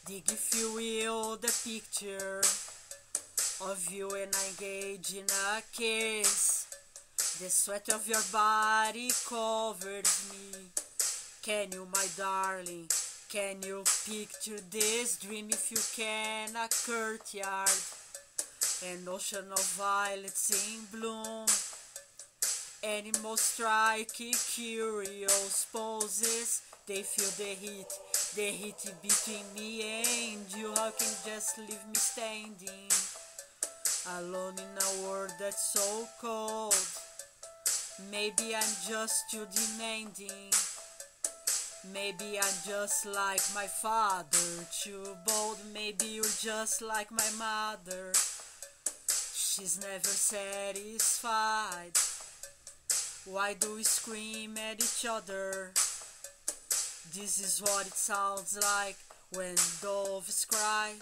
Dig, if you will, the picture of you and I engage in a kiss. The sweat of your body covers me. Can you, my darling, can you picture this dream? If you can, a courtyard, an ocean of violets in bloom, animals striking curious poses. They feel the heat between me and you. How can you just leave me standing alone in a world that's so cold? Maybe I'm just too demanding. Maybe I'm just like my father, too bold. Maybe you're just like my mother. She's never satisfied. Why do we scream at each other? This is what it sounds like when doves cry.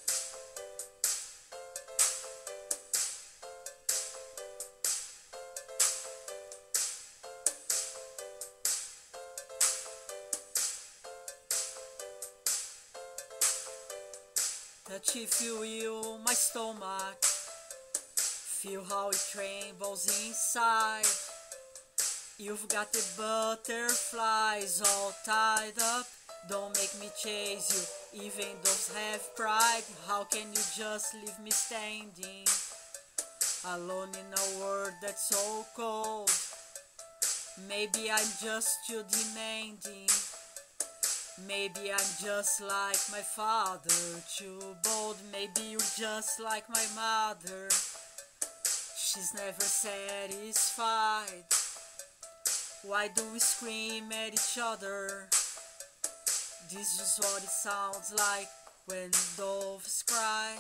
Touch, if you will, my stomach. Feel how it trembles inside. You've got the butterflies all tied up. Don't make me chase you, even those have pride. How can you just leave me standing alone in a world that's so cold? Maybe I'm just too demanding. Maybe I'm just like my father, too bold. Maybe you're just like my mother. She's never satisfied. Why do we scream at each other? This is what it sounds like when doves cry.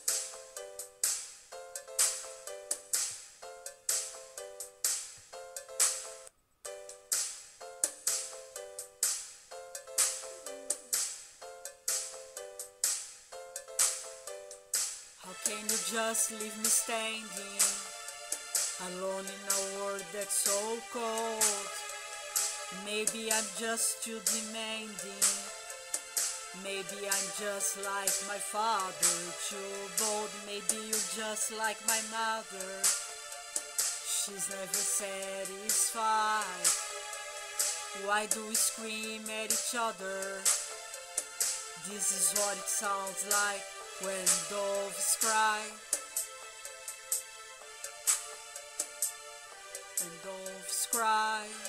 How can you just leave me standing alone in a world that's so cold? Maybe I'm just too demanding. Maybe I'm just like my father, too bold. Maybe you're just like my mother. She's never satisfied. Why do we scream at each other? This is what it sounds like when doves cry. When doves cry.